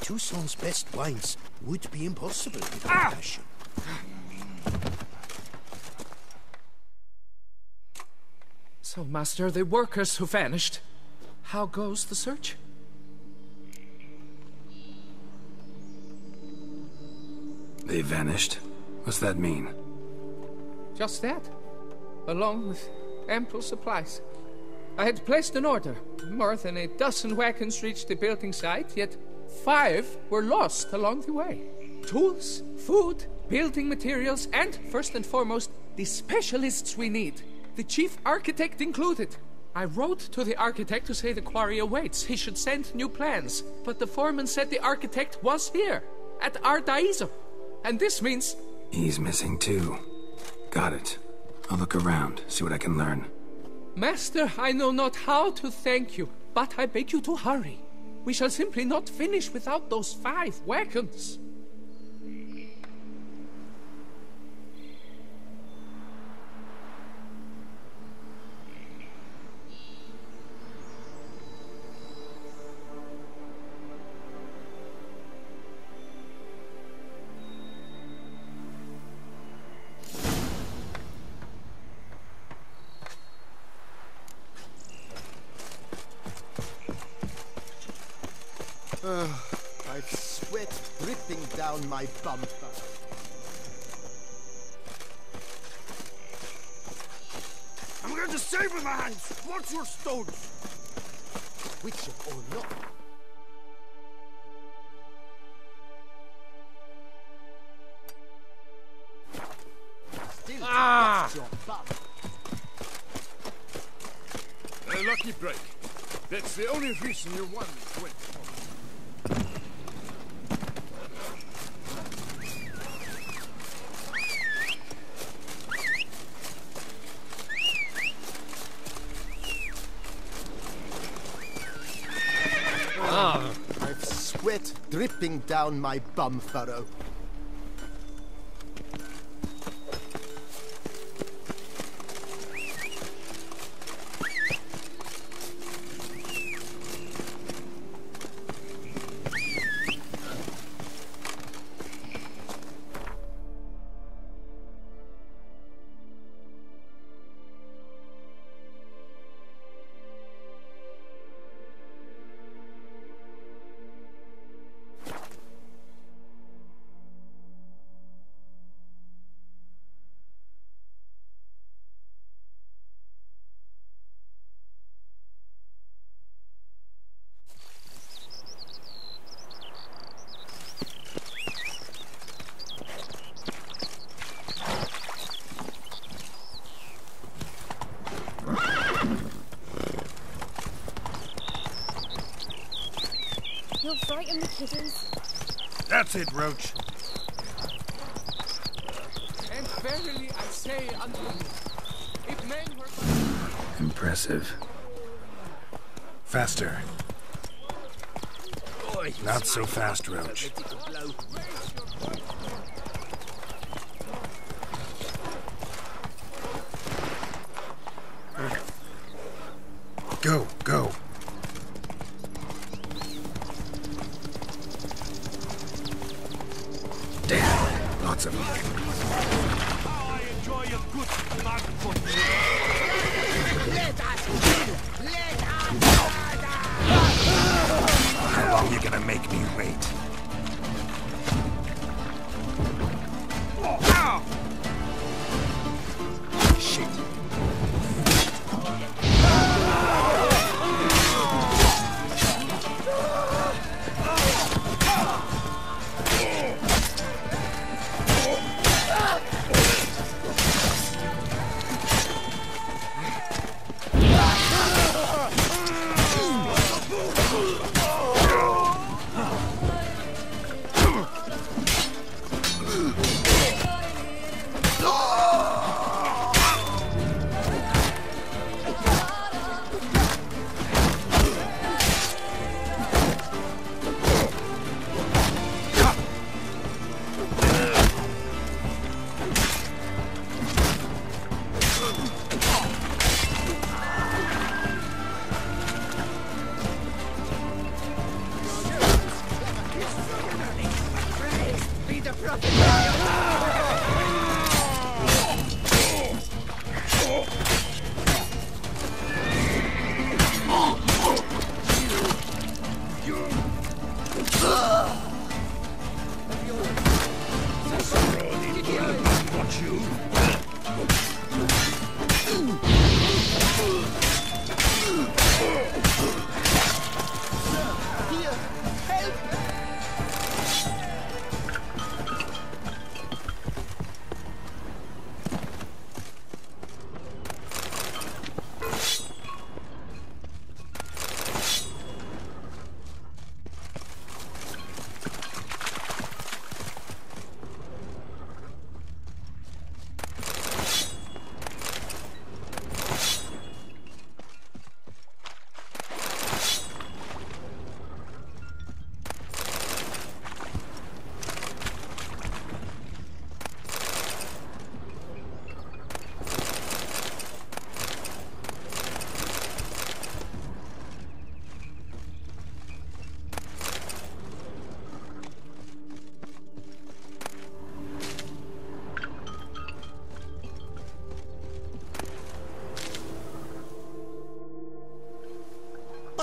Toussaint's best wines would be impossible without passion. So, Master, the workers who vanished. How goes the search? They vanished? What's that mean? Just that. Along with ample supplies. I had placed an order. More than a dozen wagons reached the building site, yet 5 were lost along the way. Tools, food, building materials, and, first and foremost, the specialists we need. The chief architect included. I wrote to the architect to say the quarry awaits. He should send new plans. But the foreman said the architect was here, at Ardaizo. And this means... He's missing too. Got it. I'll look around, see what I can learn. Master, I know not how to thank you, but I beg you to hurry. We shall simply not finish without those 5 wagons. I've sweat dripping down my bum. I'm going to save with my hands. Watch your stones. Witcher or not. Still your bum. A lucky break. That's the only reason you won this win. I've sweat dripping down my bum furrow. You'll frighten the kiddies. That's it, Roach. And verily I say unto you, if men were... Impressive. Faster. Not so fast, Roach. Go, go. Damn, lots of them. How I enjoy a good mud punch. Let us kill! Let us murder! How long you gonna make me wait? Ow! Shit.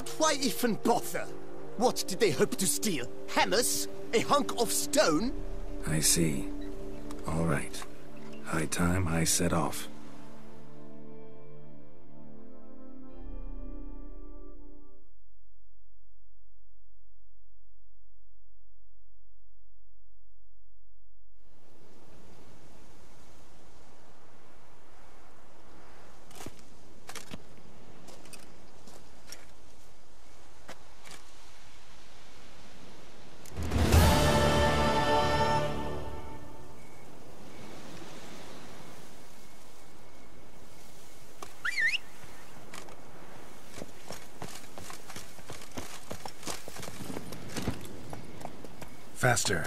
But why even bother? What did they hope to steal? Hammers? A hunk of stone? I see. All right. High time I set off. Faster.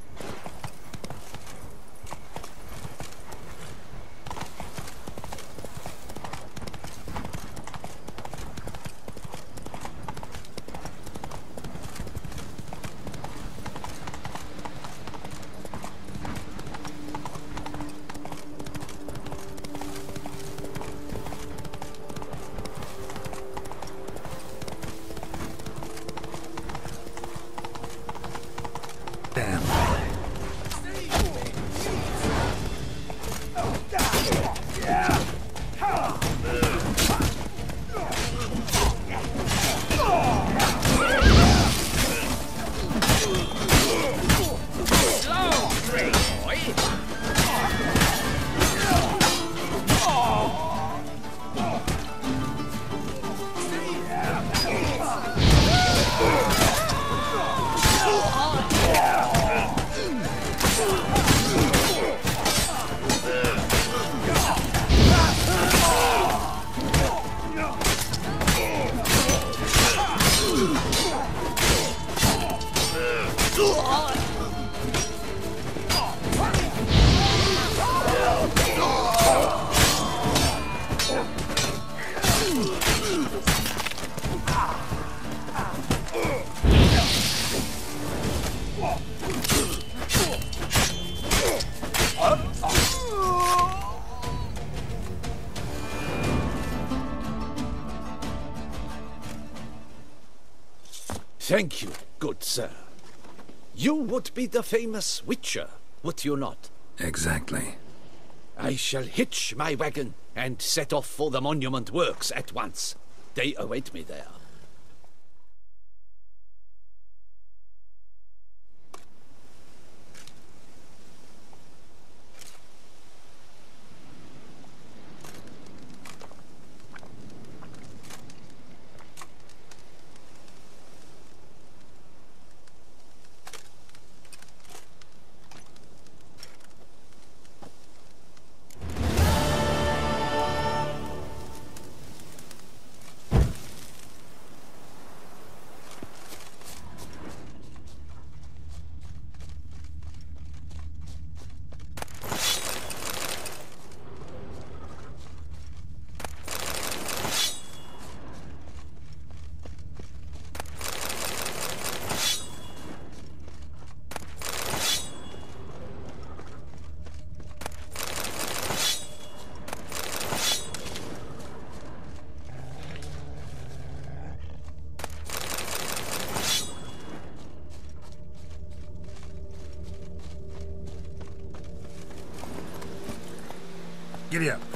Damn. Thank you, good sir. You would be the famous Witcher, would you not? Exactly. I shall hitch my wagon and set off for the monument works at once. They await me there. Giddy up.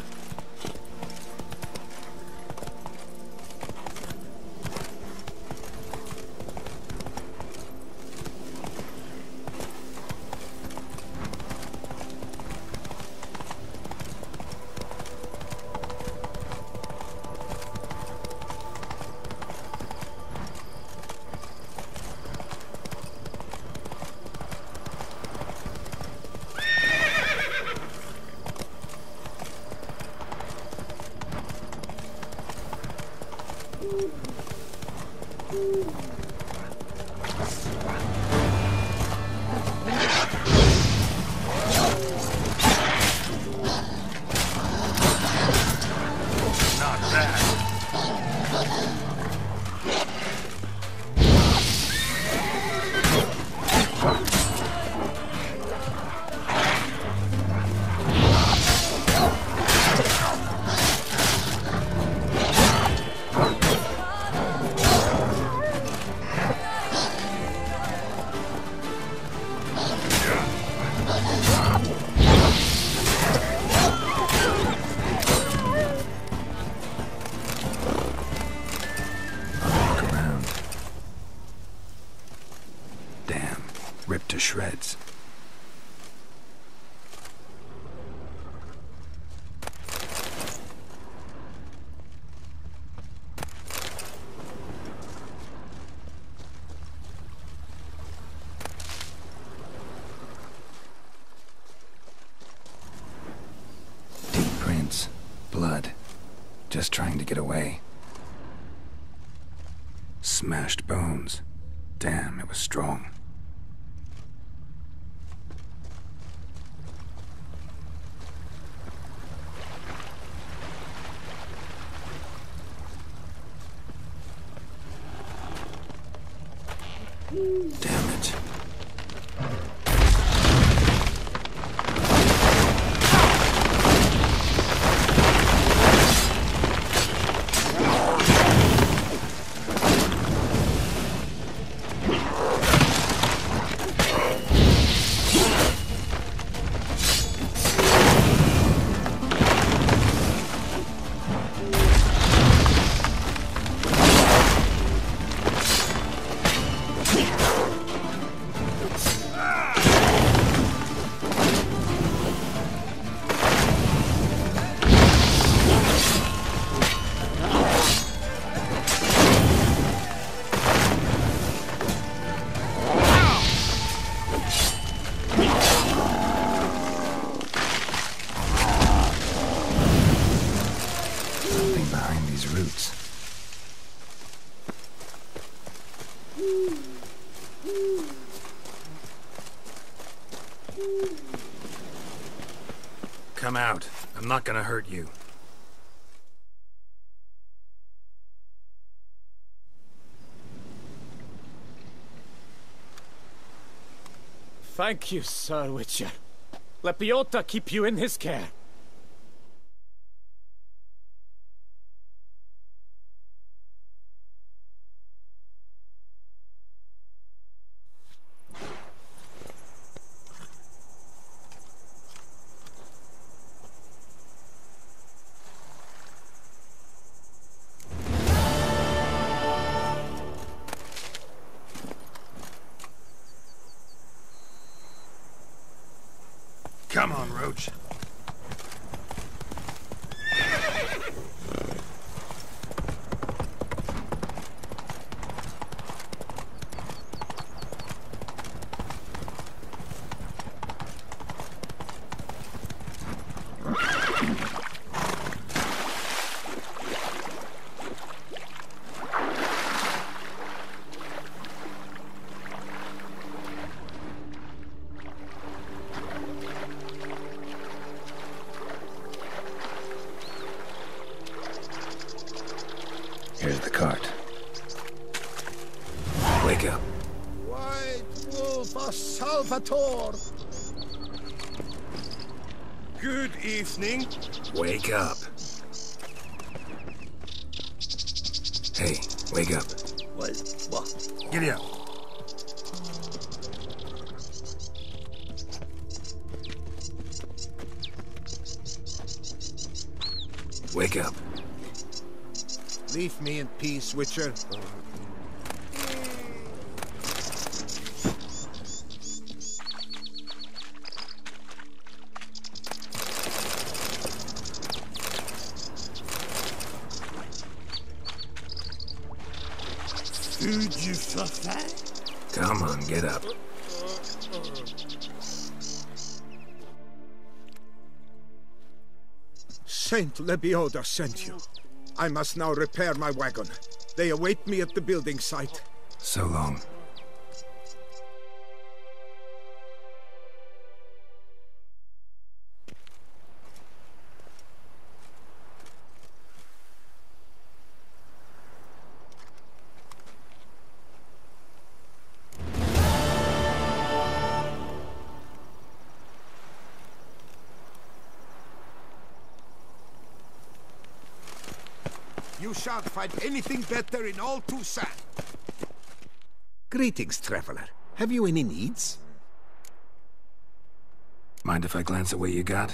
to shreds. Deep prints. Blood. Just trying to get away. Smashed bones. Damn, it was strong. Damn it. Behind these roots. Come out. I'm not gonna hurt you. Thank you, Sir Witcher. Let Biota keep you in his care. Come on, Roach. Here's the cart. Wake up. White Wolf of Salvatore! Good evening. Wake up. Hey, wake up. What? Giddy up. Wake up. Leave me in peace, Witcher. Food you forfeit? Come on, get up. Saint Lebioda sent you. I must now repair my wagon. They await me at the building site. So long. You shan't find anything better in all Toussaint. Greetings, traveler. Have you any needs? Mind if I glance at what you got?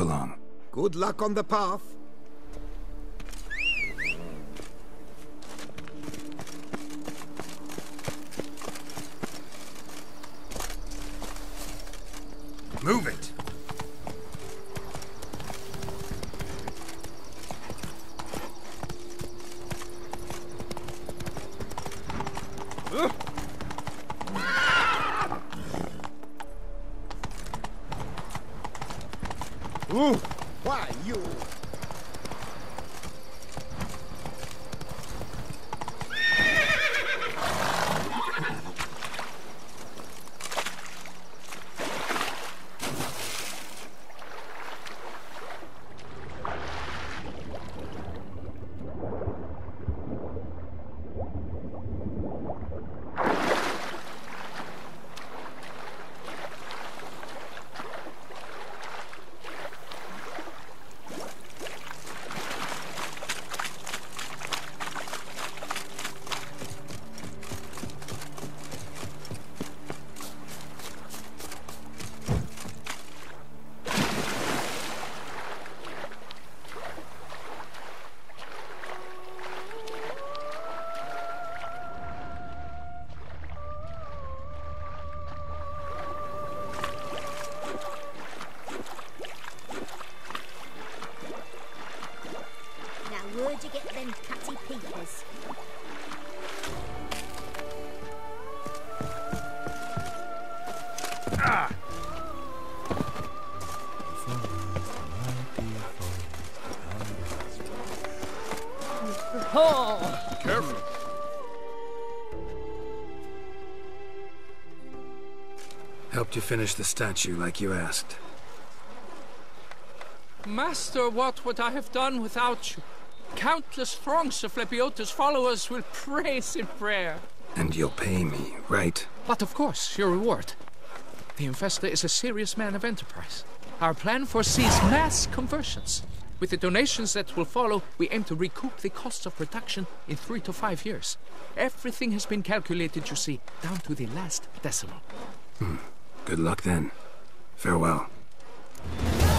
along. Good luck on the path. Move it. Ooh, why you? Where'd you get them catty peepers? Oh! Careful. Helped you finish the statue like you asked. Master, what would I have done without you? Countless throngs of Lepiota's followers will praise in prayer. And you'll pay me, right? But of course, your reward. The Infesta is a serious man of enterprise. Our plan foresees mass conversions. With the donations that will follow, we aim to recoup the costs of production in 3 to 5 years. Everything has been calculated, you see, down to the last decimal. Good luck then. Farewell.